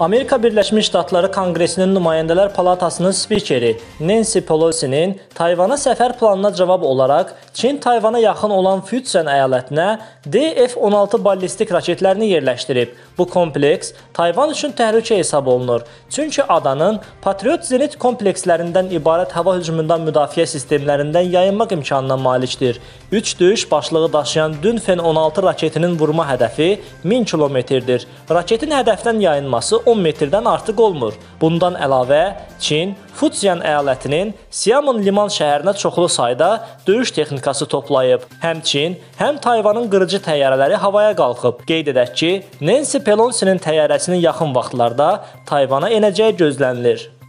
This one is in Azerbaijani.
Amerika Birləşmiş Ştatları Konqresinin Nümayəndələr Palatasının spikeri Nancy Pelosi'nin Tayvana səfər planına cavab olaraq Çin Tayvana yaxın olan Fujian əyalətinə DF-16 ballistik raketlərini yerləşdirib. Bu kompleks Tayvan üçün təhlükə hesab olunur. Çünki adanın Patriot zenit komplekslərindən ibarət hava hücumundan müdafiə sistemlərindən yayınmaq imkanına malikdir. 3 döyüş başlığı daşıyan Dunfen 16 raketinin vurma hədəfi 1000 kilometrdir. Raketin hədəfdən yayınması 10 metrdən artıq olmur. Bundan əlavə, Çin Fujian əyalətinin Xiamen liman şəhərinə çoxlu sayda döyüş texnikası toplayıb. Həm Çin, həm Tayvanın qırıcı təyyarələri havaya qalxıb. Qeyd edək ki, Nancy Pelosi'nin təyyarəsinin yaxın vaxtlarda Tayvana enəcəyi gözlənilir.